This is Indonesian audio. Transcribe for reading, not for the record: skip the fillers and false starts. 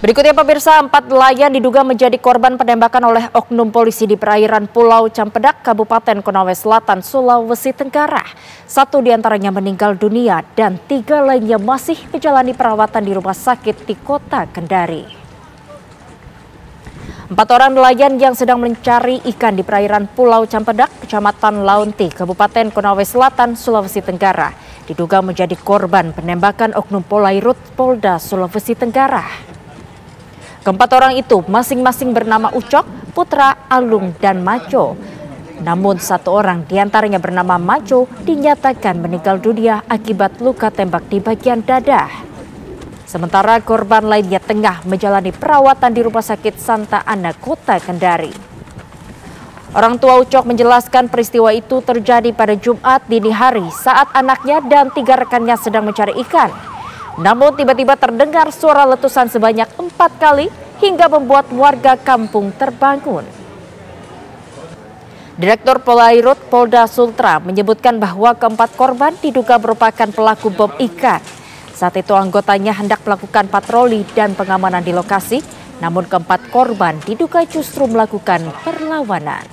Berikutnya pemirsa, 4 nelayan diduga menjadi korban penembakan oleh oknum polisi di perairan Pulau Campedak, Kabupaten Konawe Selatan, Sulawesi Tenggara. 1 diantaranya meninggal dunia dan 3 lainnya masih menjalani perawatan di rumah sakit di kota Kendari. 4 orang nelayan yang sedang mencari ikan di perairan Pulau Campedak, Kecamatan Launti, Kabupaten Konawe Selatan, Sulawesi Tenggara, diduga menjadi korban penembakan oknum Polairut Polda Sulawesi Tenggara. Keempat orang itu masing-masing bernama Ucok, Putra, Alung, dan Maco. Namun 1 orang diantaranya bernama Maco dinyatakan meninggal dunia akibat luka tembak di bagian dada. Sementara korban lainnya tengah menjalani perawatan di Rumah Sakit Santa Ana, Kota Kendari. Orang tua Ucok menjelaskan peristiwa itu terjadi pada Jumat dini hari saat anaknya dan 3 rekannya sedang mencari ikan. Namun tiba-tiba terdengar suara letusan sebanyak 4 kali hingga membuat warga kampung terbangun. Direktur Polairut Polda Sultra menyebutkan bahwa keempat korban diduga merupakan pelaku bom ikan. Saat itu anggotanya hendak melakukan patroli dan pengamanan di lokasi, namun keempat korban diduga justru melakukan perlawanan.